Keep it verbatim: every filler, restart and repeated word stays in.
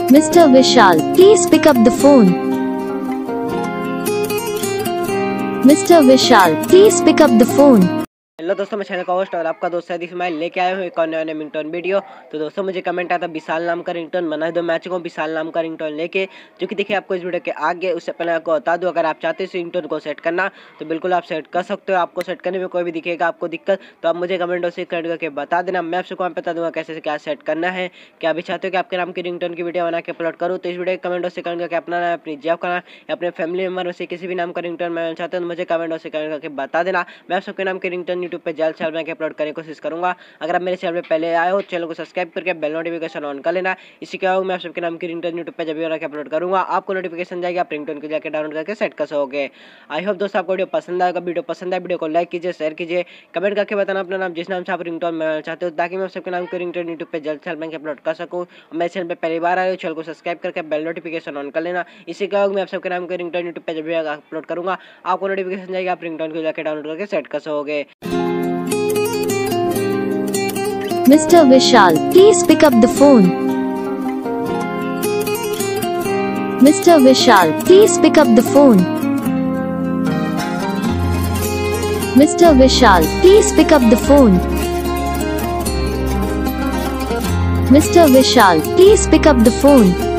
Mister Vishal, please pick up the phone. Mister Vishal, please pick up the phone. Hello दोस्तों, मैं channel का host और आपका दोस्त है मैं लेके आया हूँ एक और नया रिंगटोन वीडियो। तो दोस्तों मुझे कमेंट आया था विशाल नाम का रिंगटोन बना दो, मैं चुका हूँ विशाल नाम का रिंगटोन लेके, जो कि देखिए आपको इस वीडियो के आगे। उससे पहले आपको बता दूँ, अगर आप चाहते हैं इस रिंगटोन को सेट करना तो बिल्कुल आप सेट कर सकते हो। आपको सेट करने में कोई भी दिखेगा आपको दिक्कत तो आप मुझे कमेंटों से कमेंट करके बता देना, मैं आपसे कमेंट बता दूँगा कैसे क्या सेट करना है। क्या अभी चाहते हो कि आपके नाम की रिंगटोन की वीडियो बना के अपलोड करूँ तो इस वीडियो के कमेंटों से कमेंट करके अपना नाम, अपनी जॉब करना या अपने फैमिली मेम्बर में से किसी भी नाम का रिंगटोन बनाना चाहते हो तो मुझे कमेंटों से कमेंट करके बता देना। मैं आप सबके नाम की रिंगटोन यूट्यूब पर जल्द से जल्द अपलोड करने की कोशिश करूंगा। अगर आप मेरे चैनल पे पहले आए हो चैनल को सब्सक्राइब करके बेल नोटिफिकेशन ऑन कर लेना। इसी के बाद मैं आप सबके नाम की रिंगटोन यूट्यूब पे जब भी बनाकर अपलोड करूंगा आपको नोटिफिकेशन जाएगी, आप रिंगटोन को जाकर डाउनलोड करके सेट कर सकोगे। आई होप दोस्तों आपको वीडियो पसंद आएगा। वीडियो पसंद आए वीडियो को लाइक कीजिए, शेयर कीजिए, कमेंट करके बताना अपना नाम जिस नाम से आप रिंगटोन बनाना चाहते हो, ताकि मैं आप सबके नाम की रिंगटोन यूट्यूब पे जल्द से जल्द अपलोड कर सकूँ। मेरे चैनल पर पहली बार आए हो चैनल को सब्सक्राइब करके बेल नोटिफिकेशन ऑन कर लेना। इसी के बाद मैं आप सबके नाम की रिंगटोन यूट्यूब पे जब भी अपलोड करूंगा आपको नोटिफिकेशन जाएगी, आप रिंगटोन को जाकर डाउनलोड करके सेट कर सकोगे। Mister Vishal, please pick up the phone. Mister Vishal, please pick up the phone. Mister Vishal, please pick up the phone. Mister Vishal, please pick up the phone.